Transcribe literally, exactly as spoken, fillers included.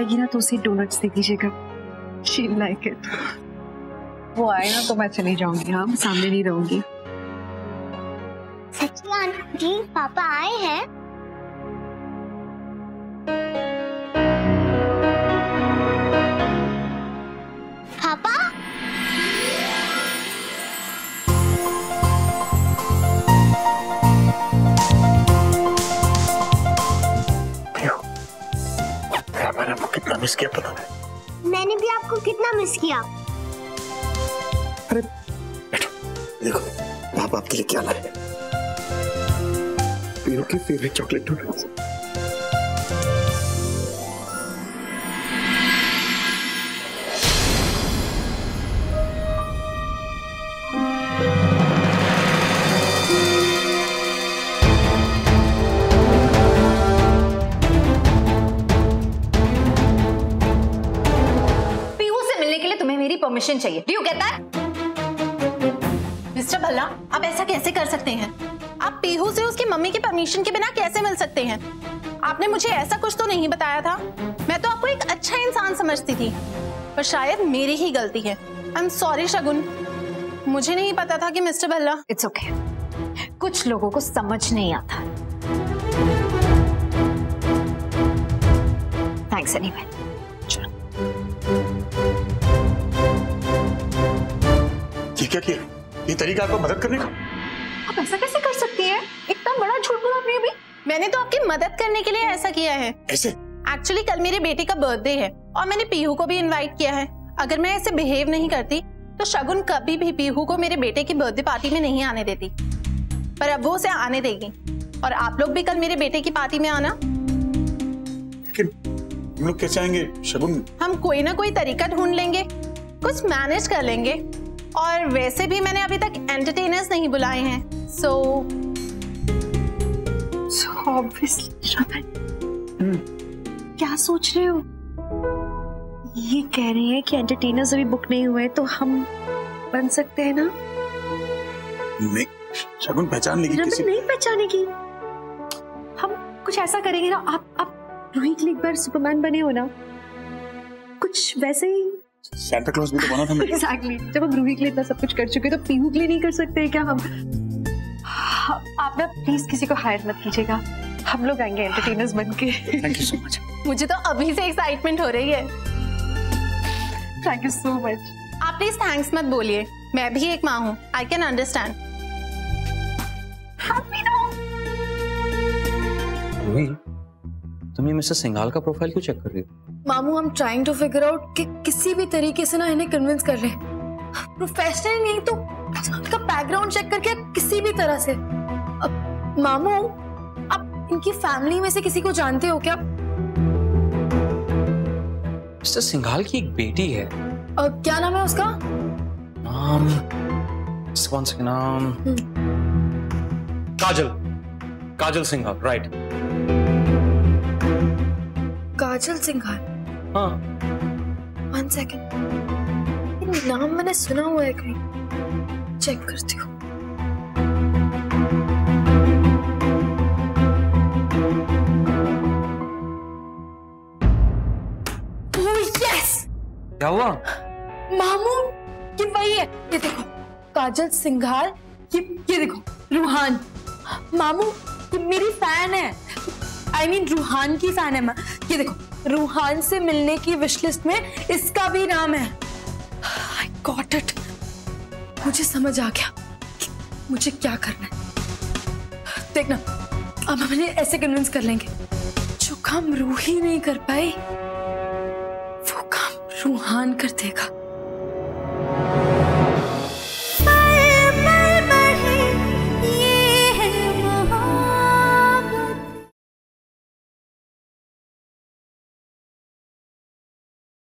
आएगी ना तो उसे डोनट्स दे दीजिएगा, शी लाइक इट। वो आए ना तो मैं चली जाऊंगी, हाँ मैं सामने नहीं रहूंगी। सच्ची आंटी, पापा आए हैं? पापा? मैंने आपको कितना मिस किया पता नहीं। मैंने भी आपको कितना मिस किया। अरे बैठो, देखो पापा आपके लिए क्या लाए। पीहू की फेवरेट चॉकलेट डोनट्स। परमिशन चाहिए। Do you get that? Mister Bhalla, आप ऐसा कैसे कर सकते हैं? आप पीहू से उसकी मम्मी की परमिशन के बिना कैसे मिल सकते हैं? आपने मुझे ऐसा कुछ तो नहीं बताया था। मैं तो आपको एक अच्छा इंसान समझती थी, पर शायद मेरी ही गलती है। आई एम सॉरी शगुन, मुझे नहीं पता था कि मिस्टर भल्ला। इट्स ओके, कुछ लोगों को समझ नहीं आता। Thanks anyway. ये क्या किया? ये तरीका आपको मदद करने का? आप ऐसा कैसे कर सकती हैं? इतना बड़ा झूठ बोला आपने अभी। मैंने तो आपकी मदद करने के लिए ऐसा किया है। ऐसे? एक्चुअली कल मेरे बेटे का बर्थडे है और मैंने पीहू को भी इनवाइट किया है। अगर मैं ऐसे बिहेव नहीं करती तो शगुन कभी भी पीहू को मेरे बेटे की बर्थडे पार्टी में नहीं आने देती, पर अब वो उसे आने देगी। और आप लोग भी कल मेरे बेटे की पार्टी में आना। लेकिन हम लोग कैसे आएंगे शगुन? हम कोई ना कोई तरीका ढूंढ लेंगे, कुछ मैनेज कर लेंगे। और वैसे भी मैंने अभी तक एंटरटेनर्स नहीं बुलाए हैं, सो सो ऑब्वियसली श्रवण, क्या सोच रहे हो? ये कह रहे हैं कि एंटरटेनर्स अभी बुक नहीं हुए तो हम बन सकते हैं ना? नहीं, शगुन पहचान लेगी किसी? नहीं पहचानेगी। हम कुछ ऐसा करेंगे ना, आप आप रूही के लिए एक बार सुपरमैन बने हो ना, कुछ वैसे ही। सैंटा क्लॉज भी तो बना था मैं। Exactly. जब हम रूही के लिए इतना सब कुछ कर चुके तो पीहू के लिए नहीं कर सकते क्या हम? आप ना प्लीज किसी को हायर मत कीजिएगा, हम लोग आएंगे एंटरटेनर्स बनके। Thank you so much. मुझे तो अभी से एक्साइटमेंट हो रही है। Thank you so much. आप प्लीज थैंक्स मत बोलिए, मैं भी एक माँ हूँ, आई कैन अंडरस्टैंड। रूही, तुम ये मिस्टर सिंघाल का प्रोफाइल क्यों चेक कर रही हो? मामू, हम ट्राइंग टू फिगर आउट कि किसी भी तरीके से ना इन्हें कन्विंस कर ले, प्रोफेशनल नहीं तो इनका बैकग्राउंड चेक करके किसी भी तरह से। अब मामू, आप इनकी फैमिली में से किसी को जानते हो क्या? मिस्टर सिंघाल की एक बेटी है। अब क्या नाम है उसका? नाम वन सेकंड, नाम काजल, काजल सिंघाल, राइट। काजल सिंघाल? हाँ। वन सेकंड, नाम मैंने सुना हुआ है कहीं, चेक करती हूँ। यस, क्या हुआ? मामू, ये वही है, ये देखो काजल सिंघाल, ये ये देखो रूहान। मामू, ये मेरी फैन है, I I mean mean, Ruhaan की फैन है। मैं ये देखो रूहान से मिलने की विश लिस्ट में इसका भी नाम है। I got it, मुझे समझ आ गया कि मुझे क्या करना है। देखना, अब हम इन्हें ऐसे कन्विंस कर लेंगे, जो काम रूही नहीं कर पाई वो काम रूहान कर देगा।